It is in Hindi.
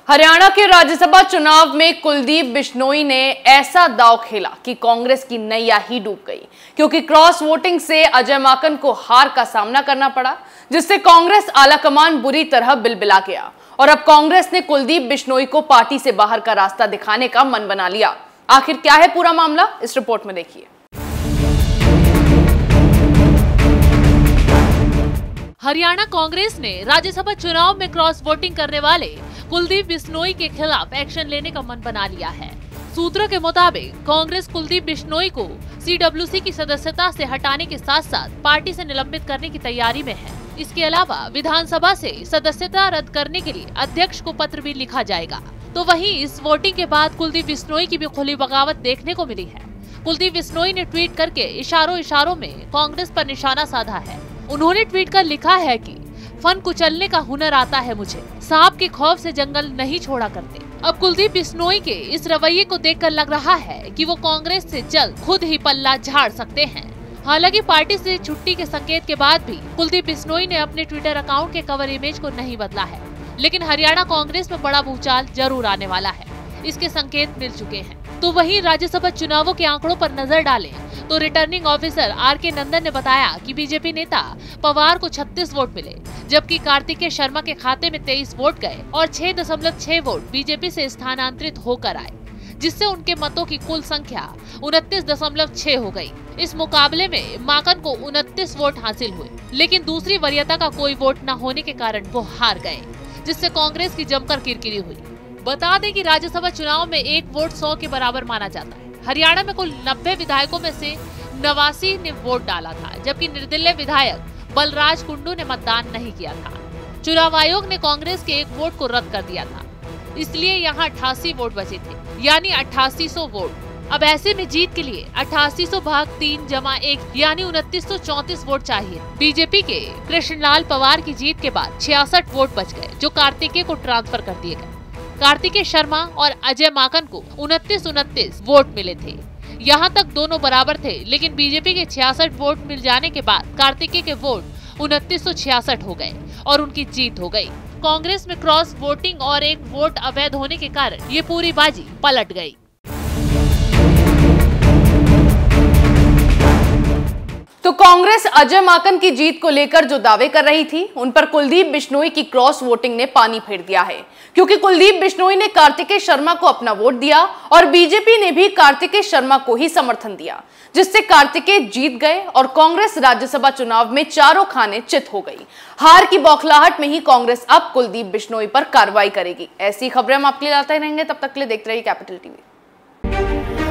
हरियाणा के राज्यसभा चुनाव में कुलदीप बिश्नोई ने ऐसा दांव खेला कि कांग्रेस की नैया ही डूब गई, क्योंकि क्रॉस वोटिंग से अजय माकन को हार का सामना करना पड़ा, जिससे कांग्रेस आलाकमान बुरी तरह बिलबिला गया और अब कांग्रेस ने कुलदीप बिश्नोई को पार्टी से बाहर का रास्ता दिखाने का मन बना लिया। आखिर क्या है पूरा मामला, इस रिपोर्ट में देखिए। हरियाणा कांग्रेस ने राज्यसभा चुनाव में क्रॉस वोटिंग करने वाले कुलदीप बिश्नोई के खिलाफ एक्शन लेने का मन बना लिया है। सूत्रों के मुताबिक कांग्रेस कुलदीप बिश्नोई को CWC की सदस्यता से हटाने के साथ साथ पार्टी से निलंबित करने की तैयारी में है। इसके अलावा विधानसभा से सदस्यता रद्द करने के लिए अध्यक्ष को पत्र भी लिखा जाएगा। तो वहीं इस वोटिंग के बाद कुलदीप बिश्नोई की भी खुली बगावत देखने को मिली है। कुलदीप बिश्नोई ने ट्वीट करके इशारों में कांग्रेस पर निशाना साधा है। उन्होंने ट्वीट कर लिखा है कि फन कुचलने का हुनर आता है मुझे, सांप के खौफ से जंगल नहीं छोड़ा करते। अब कुलदीप बिश्नोई के इस रवैये को देखकर लग रहा है कि वो कांग्रेस से जल्द खुद ही पल्ला झाड़ सकते हैं। हालांकि पार्टी से छुट्टी के संकेत के बाद भी कुलदीप बिश्नोई ने अपने ट्विटर अकाउंट के कवर इमेज को नहीं बदला है, लेकिन हरियाणा कांग्रेस में बड़ा भूचाल जरूर आने वाला है, इसके संकेत मिल चुके हैं। तो वहीं राज्यसभा चुनावों के आंकड़ों पर नजर डालें तो रिटर्निंग ऑफिसर RK नंदन ने बताया कि बीजेपी नेता पवार को 36 वोट मिले, जबकि कार्तिकेय शर्मा के खाते में 23 वोट गए और 6.6 वोट बीजेपी से स्थानांतरित होकर आए, जिससे उनके मतों की कुल संख्या 29.6 हो गई। इस मुकाबले में माकन को 29 वोट हासिल हुए, लेकिन दूसरी वरीयता का कोई वोट न होने के कारण वो हार गए, जिससे कांग्रेस की जमकर किरकिरी हुई। बता दें कि राज्यसभा चुनाव में 1 वोट 100 के बराबर माना जाता है। हरियाणा में कुल 90 विधायकों में से 89 ने वोट डाला था, जबकि निर्दलीय विधायक बलराज कुंडू ने मतदान नहीं किया था। चुनाव आयोग ने कांग्रेस के 1 वोट को रद्द कर दिया था, इसलिए यहाँ 88 वोट बचे थे, यानी 8800 वोट। अब ऐसे में जीत के लिए 8800 भाग 3 जमा 1 यानी 2934 वोट चाहिए। बीजेपी के कृष्णलाल पवार की जीत के बाद 66 वोट बच गए, जो कार्तिकेय को ट्रांसफर कर दिए गए। कार्तिकेय शर्मा और अजय माकन को 29 वोट मिले थे। यहाँ तक दोनों बराबर थे, लेकिन बीजेपी के 66 वोट मिल जाने के बाद कार्तिकेय के वोट 2966 हो गए और उनकी जीत हो गई। कांग्रेस में क्रॉस वोटिंग और 1 वोट अवैध होने के कारण ये पूरी बाजी पलट गई। तो कांग्रेस अजय माकन की जीत को लेकर जो दावे कर रही थी, उन पर कुलदीप बिश्नोई की क्रॉस वोटिंग ने पानी फेर दिया है, क्योंकि कुलदीप बिश्नोई ने कार्तिकेय शर्मा को अपना वोट दिया और बीजेपी ने भी कार्तिकेय शर्मा को ही समर्थन दिया, जिससे कार्तिकेय जीत गए और कांग्रेस राज्यसभा चुनाव में चारों खाने चित हो गई। हार की बौखलाहट में ही कांग्रेस अब कुलदीप बिश्नोई पर कार्रवाई करेगी। ऐसी खबरें हम आपके लिए लाते रहेंगे, तब तक के लिए देखते रहिए कैपिटल टीवी।